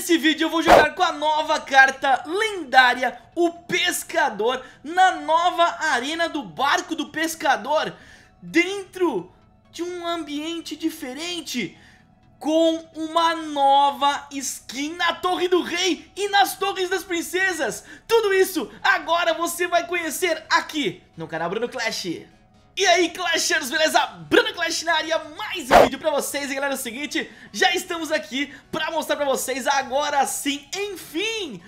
nesse vídeo eu vou jogar com a nova carta lendária, o Pescador, na nova arena do Barco do Pescador, dentro de um ambiente diferente, com uma nova skin na Torre do Rei e nas Torres das Princesas. Tudo isso agora você vai conhecer aqui no canal Bruno Clash. E aí, Clashers, beleza? Bruno Clash na área, mais um vídeo pra vocês. E galera, é o seguinte, já estamos aqui pra mostrar pra vocês agora sim, enfim,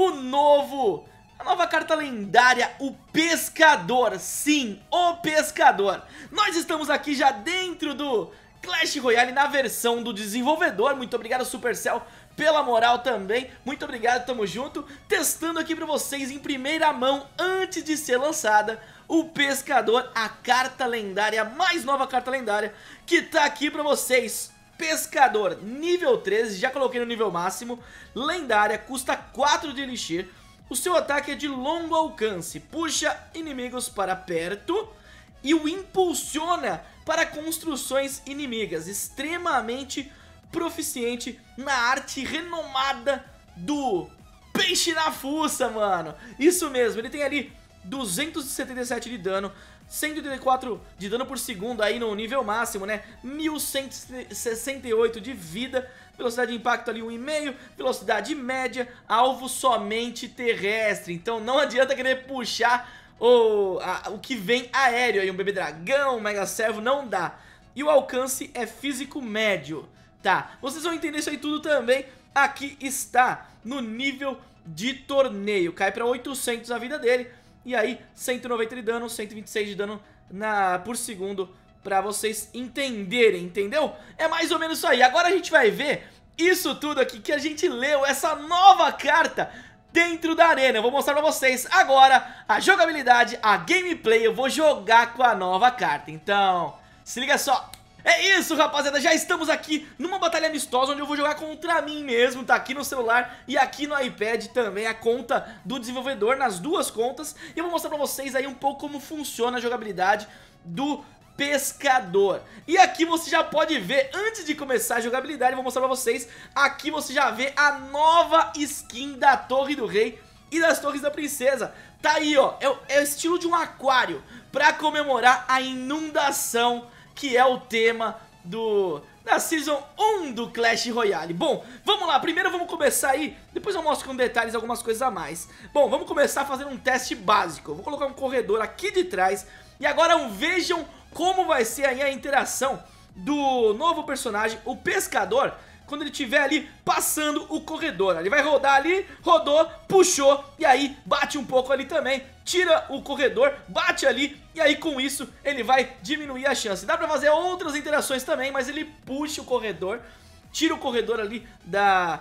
a nova carta lendária, o Pescador. Sim, o Pescador. Nós estamos aqui já dentro do Clash Royale na versão do desenvolvedor. Muito obrigado, Supercell, pela moral também. Muito obrigado, tamo junto. Testando aqui pra vocês em primeira mão, antes de ser lançada, o Pescador, a carta lendária, mais nova carta lendária, que tá aqui pra vocês. Pescador, nível 13, já coloquei no nível máximo. Lendária, custa 4 de Elixir. O seu ataque é de longo alcance, puxa inimigos para perto e o impulsiona para construções inimigas. Extremamente proficiente na arte renomada do peixe na fuça, mano. Isso mesmo, ele tem ali 277 de dano, 184 de dano por segundo aí no nível máximo, né? 1168 de vida, velocidade de impacto ali 1,5, velocidade média, alvo somente terrestre. Então não adianta querer puxar o que vem aéreo aí, um bebê dragão, um mega servo, não dá. E o alcance é físico médio, tá? Vocês vão entender isso aí tudo também. Aqui está no nível de torneio, cai pra 800 a vida dele. E aí 190 de dano, 126 de dano por segundo, pra vocês entenderem, entendeu? É mais ou menos isso aí. Agora a gente vai ver isso tudo aqui que a gente leu, essa nova carta dentro da arena. Eu vou mostrar pra vocês agora a jogabilidade, a gameplay. Eu vou jogar com a nova carta, então se liga só. É isso, rapaziada, já estamos aqui numa batalha amistosa onde eu vou jogar contra mim mesmo. Tá aqui no celular e aqui no iPad também, a conta do desenvolvedor, nas duas contas. E eu vou mostrar pra vocês aí um pouco como funciona a jogabilidade do Pescador. E aqui você já pode ver, antes de começar a jogabilidade, eu vou mostrar pra vocês. Aqui você já vê a nova skin da Torre do Rei e das Torres da Princesa. Tá aí, ó, é o estilo de um aquário pra comemorar a inundação, que é o tema da Season 1 do Clash Royale. Bom, vamos lá, primeiro vamos começar aí, depois eu mostro com detalhes algumas coisas a mais. Bom, vamos começar fazendo um teste básico. Eu vou colocar um corredor aqui de trás. E agora vejam como vai ser aí a interação do novo personagem, o Pescador, quando ele estiver ali passando o corredor. Ele vai rodar ali, rodou, puxou, e aí bate um pouco ali também, tira o corredor, bate ali, e aí com isso ele vai diminuir a chance. Dá pra fazer outras interações também, mas ele puxa o corredor, tira o corredor ali da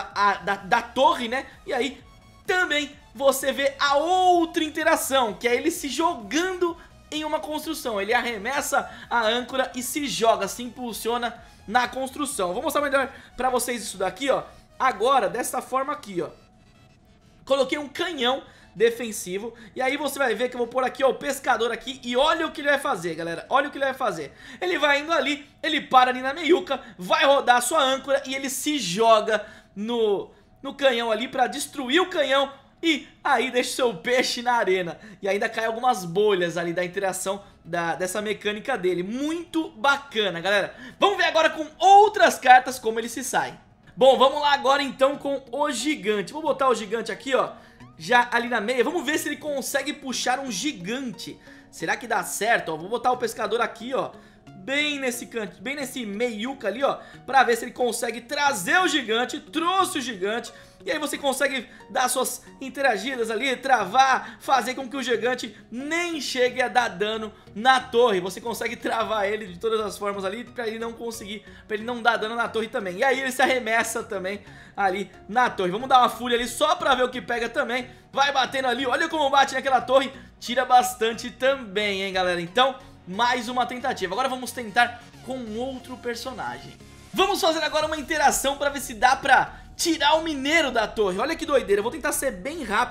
torre, né? E aí também você vê a outra interação, que é ele se jogando em uma construção. Ele arremessa a âncora e se joga, se impulsiona na construção. Vou mostrar melhor pra vocês isso daqui, ó. Agora, dessa forma aqui, ó. Coloquei um canhão defensivo. E aí você vai ver que eu vou pôr aqui, ó, o Pescador aqui. E olha o que ele vai fazer, galera. Olha o que ele vai fazer. Ele vai indo ali, ele para ali na meiuca, vai rodar a sua âncora e ele se joga no canhão ali pra destruir o canhão. E aí deixa o seu peixe na arena. E ainda cai algumas bolhas ali da interação dessa mecânica dele. Muito bacana, galera. Vamos ver agora com outras cartas como ele se sai. Bom, vamos lá agora então com o gigante. Vou botar o gigante aqui, ó, já ali na meia. Vamos ver se ele consegue puxar um gigante. Será que dá certo? Ó, vou botar o Pescador aqui, ó, bem nesse canto, bem nesse meiuca ali, ó, pra ver se ele consegue trazer o gigante. Trouxe o gigante. E aí você consegue dar suas interagidas ali, travar, fazer com que o gigante nem chegue a dar dano na torre. Você consegue travar ele de todas as formas ali pra ele não conseguir, pra ele não dar dano na torre também. E aí ele se arremessa também ali na torre. Vamos dar uma fúria ali só pra ver o que pega também. Vai batendo ali, olha como bate naquela torre. Tira bastante também, hein, galera. Então, mais uma tentativa. Agora vamos tentar com outro personagem. Vamos fazer agora uma interação pra ver se dá pra tirar o mineiro da torre. Olha que doideira, eu vou tentar ser bem rápido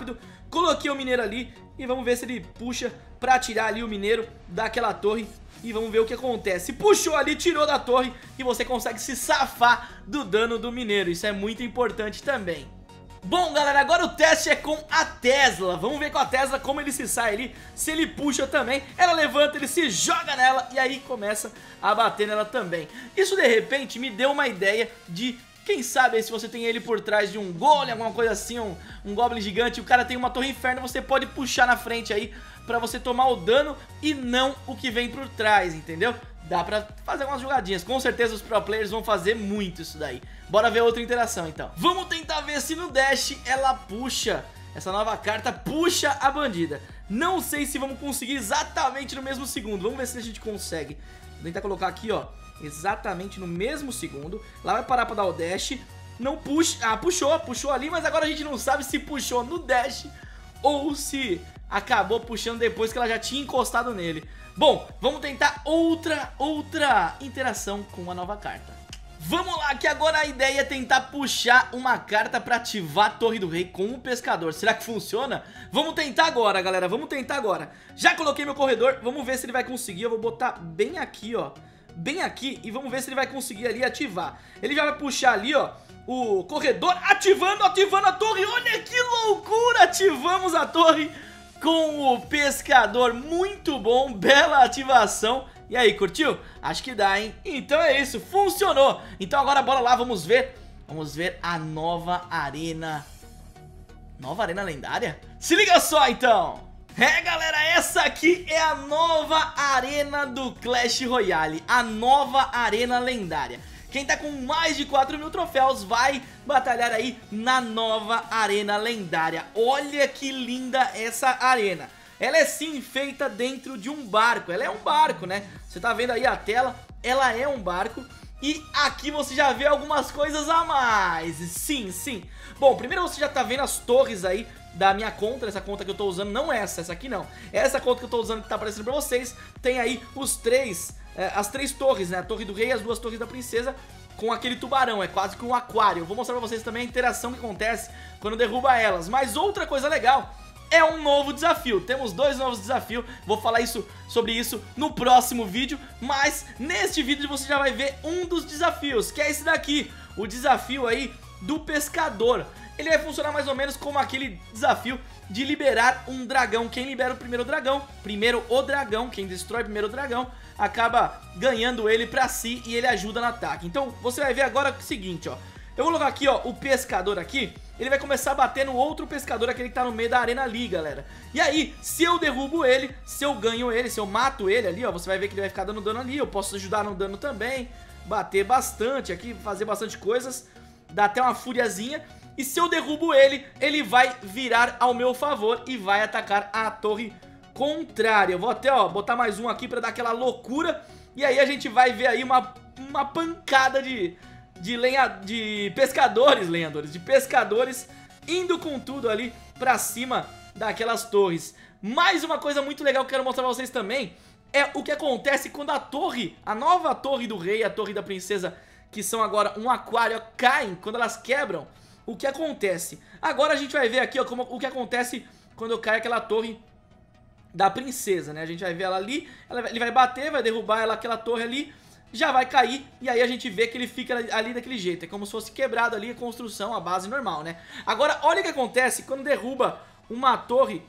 Coloquei o mineiro ali e vamos ver se ele puxa pra tirar ali o mineiro daquela torre. E vamos ver o que acontece. Puxou ali, tirou da torre e você consegue se safar do dano do mineiro. Isso é muito importante também. Bom, galera, agora o teste é com a Tesla. Vamos ver com a Tesla como ele se sai ali. Se ele puxa também, ela levanta, ele se joga nela e aí começa a bater nela também. Isso de repente me deu uma ideia de... Quem sabe aí, se você tem ele por trás de um golem, alguma coisa assim, um goblin gigante, o cara tem uma torre inferno, você pode puxar na frente aí pra você tomar o dano e não o que vem por trás, entendeu? Dá pra fazer umas jogadinhas. Com certeza os pro players vão fazer muito isso daí. Bora ver outra interação então. Vamos tentar ver se no dash ela puxa, essa nova carta puxa a bandida. Não sei se vamos conseguir exatamente no mesmo segundo. Vamos ver se a gente consegue. Vou tentar colocar aqui, ó, exatamente no mesmo segundo. Lá vai parar pra dar o dash. Não puxa, ah, puxou ali, mas agora a gente não sabe se puxou no dash ou se acabou puxando depois que ela já tinha encostado nele. Bom, vamos tentar outra interação com a nova carta. Vamos lá, que agora a ideia é tentar puxar uma carta pra ativar a Torre do Rei com o pescador. Será que funciona? Vamos tentar agora, galera, vamos tentar agora. Já coloquei meu corredor, vamos ver se ele vai conseguir. Eu vou botar bem aqui, ó, bem aqui, e vamos ver se ele vai conseguir ali ativar. Ele já vai puxar ali, ó, o corredor, ativando a torre. Olha que loucura, ativamos a torre com o pescador. Muito bom, bela ativação. E aí, curtiu? Acho que dá, hein? Então é isso, funcionou. Então agora bora lá, vamos ver a nova arena. Nova arena lendária? Se liga só, então. É, galera, essa aqui é a nova arena do Clash Royale, a nova arena lendária. Quem tá com mais de 4.000 troféus vai batalhar aí na nova arena lendária. Olha que linda essa arena. Ela é sim feita dentro de um barco. Ela é um barco, né? Você tá vendo aí a tela? Ela é um barco. E aqui você já vê algumas coisas a mais. Sim, sim. Bom, primeiro você já tá vendo as torres aí da minha conta. Essa conta que eu tô usando, não essa aqui não. Essa conta que eu tô usando que tá aparecendo pra vocês. Tem aí as três torres, né? A Torre do Rei e as duas torres da Princesa com aquele tubarão, é quase que um aquário. Eu vou mostrar pra vocês também a interação que acontece quando derruba elas. Mas outra coisa legal é um novo desafio. Temos dois novos desafios. Vou falar sobre isso no próximo vídeo. Mas neste vídeo você já vai ver um dos desafios, que é esse daqui, o desafio aí do pescador. Ele vai funcionar mais ou menos como aquele desafio de liberar um dragão. Quem libera o primeiro dragão, quem destrói primeiro o dragão, acaba ganhando ele pra si e ele ajuda no ataque. Então você vai ver agora o seguinte, ó. Eu vou colocar aqui, ó, o pescador aqui. Ele vai começar a bater no outro pescador, aquele que tá no meio da arena ali, galera. E aí, se eu derrubo ele, se eu ganho ele, se eu mato ele ali, ó, você vai ver que ele vai ficar dando dano ali. Eu posso ajudar no dano também, bater bastante aqui, fazer bastante coisas, dar até uma fúriazinha. E se eu derrubo ele, ele vai virar ao meu favor e vai atacar a torre contrária. Eu vou até, ó, botar mais um aqui pra dar aquela loucura. E aí a gente vai ver aí uma pancada de pescadores indo com tudo ali pra cima daquelas torres. Mais uma coisa muito legal que eu quero mostrar pra vocês também é o que acontece quando a nova Torre do Rei e a Torre da Princesa, que são agora um aquário, caem, quando elas quebram. O que acontece? Agora a gente vai ver aqui, ó, o que acontece quando cai aquela torre da princesa, né? A gente vai ver ela ali, ele vai bater, vai derrubar aquela torre ali, já vai cair, e aí a gente vê que ele fica ali daquele jeito. É como se fosse quebrado ali a construção, a base normal, né? Agora, olha o que acontece quando derruba uma torre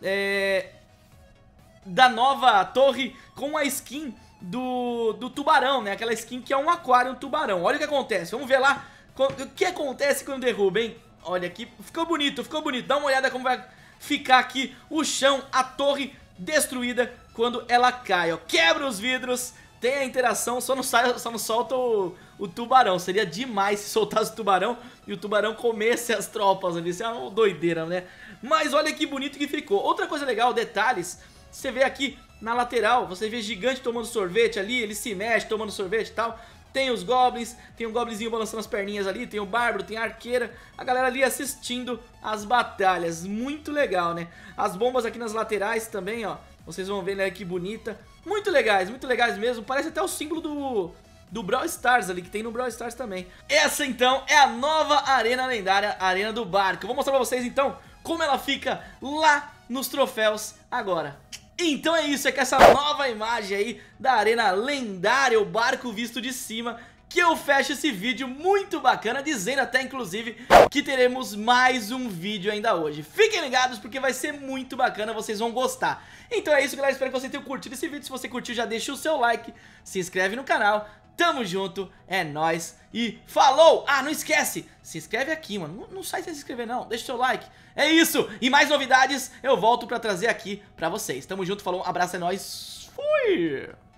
da nova torre com a skin do tubarão, né? Aquela skin que é um aquário, um tubarão. Olha o que acontece, vamos ver lá o que acontece quando derruba, hein? Olha aqui, ficou bonito, dá uma olhada como vai ficar aqui o chão, a torre destruída quando ela cai, ó. Quebra os vidros, tem a interação, só não solta o tubarão. Seria demais se soltasse o tubarão e o tubarão comesse as tropas ali, isso é uma doideira, né? Mas olha que bonito que ficou. Outra coisa legal, detalhes, você vê aqui na lateral, você vê gigante tomando sorvete ali, ele se mexe tomando sorvete e tal. Tem os goblins, tem um goblinzinho balançando as perninhas ali, tem o bárbaro, tem a arqueira, a galera ali assistindo as batalhas, muito legal, né? As bombas aqui nas laterais também, ó, vocês vão ver, né, que bonita, muito legais mesmo, parece até o símbolo do Brawl Stars ali, que tem no Brawl Stars também. Essa então é a nova arena lendária, a arena do barco. Eu vou mostrar pra vocês então como ela fica lá nos troféus agora. Então é isso, é com essa nova imagem aí da arena lendária, o barco visto de cima, que eu fecho esse vídeo muito bacana, dizendo até inclusive que teremos mais um vídeo ainda hoje. Fiquem ligados porque vai ser muito bacana, vocês vão gostar. Então é isso, galera, espero que vocês tenham curtido esse vídeo. Se você curtiu, já deixa o seu like, se inscreve no canal. Tamo junto, é nóis e falou! Ah, não esquece, se inscreve aqui, mano, não sai sem se inscrever não, deixa o seu like. É isso, e mais novidades eu volto pra trazer aqui pra vocês. Tamo junto, falou, um abraço, é nóis, fui!